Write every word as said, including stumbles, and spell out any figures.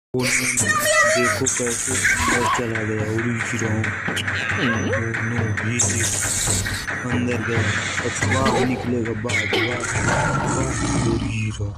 Phone में देखो कैसे और चला गया, उड़ी रहा हूँ। नो ये अंदर गया, अब बाहर निकलेगा, बाद बाद बाद उड़ी रहा।